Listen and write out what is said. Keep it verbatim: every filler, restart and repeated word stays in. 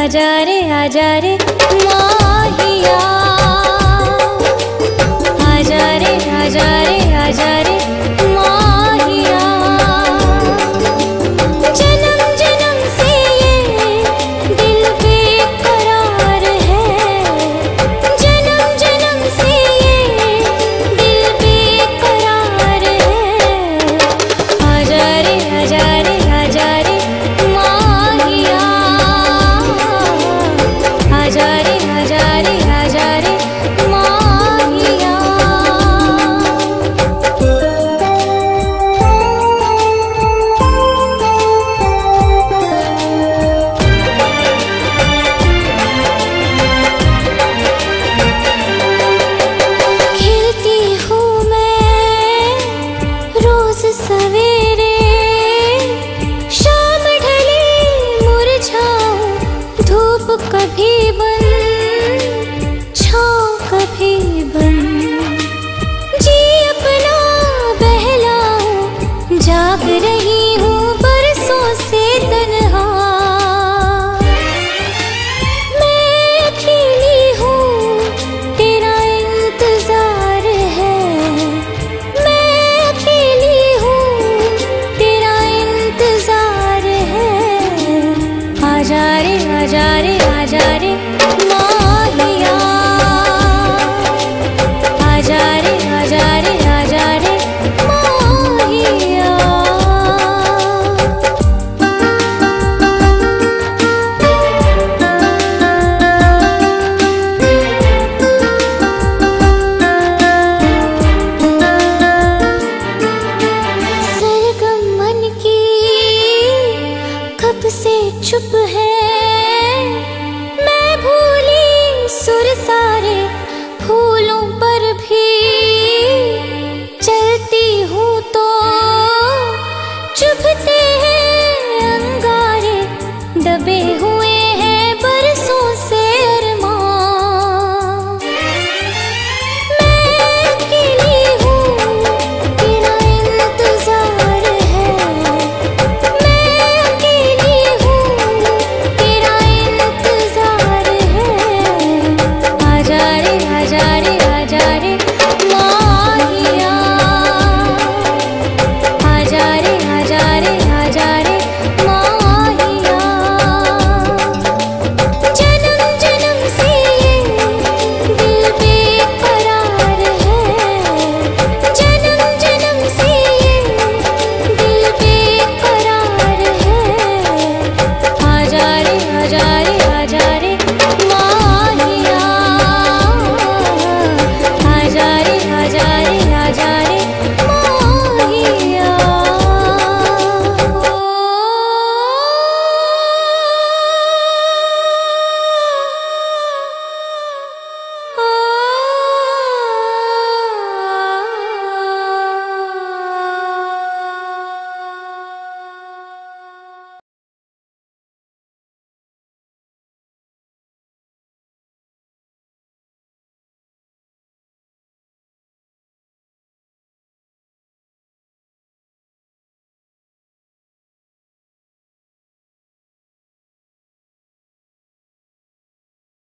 आजा रे आजा रे माहिया, आजा रे आजा रे आजा रे माहिया। जन्म जन्म से ये दिल बेकरार है, जन्म जन्म से ये दिल बेकरार है। आजा रे आजा रे आजा रे माहिया, आजा रे आजा रे आजा रे माहिया। खिलती हूँ मैं रोज सवेरे, शाम ढले मुरझाऊं, धूप कभी बन छाँव कभी बन। जी अपना बहलाऊं, जाग रही हूँ बरसों से तन्हा। मैं अकेली हूँ, तेरा इंतजार है। मैं अकेली हूँ, तेरा इंतजार है। आजा रे आजा रे आजा रे माहिया, आजा रे आजा रे आजा रे माहिया। सरगम मन की कब से चुप है, मैं भूली सुर सारे फूलों पर भी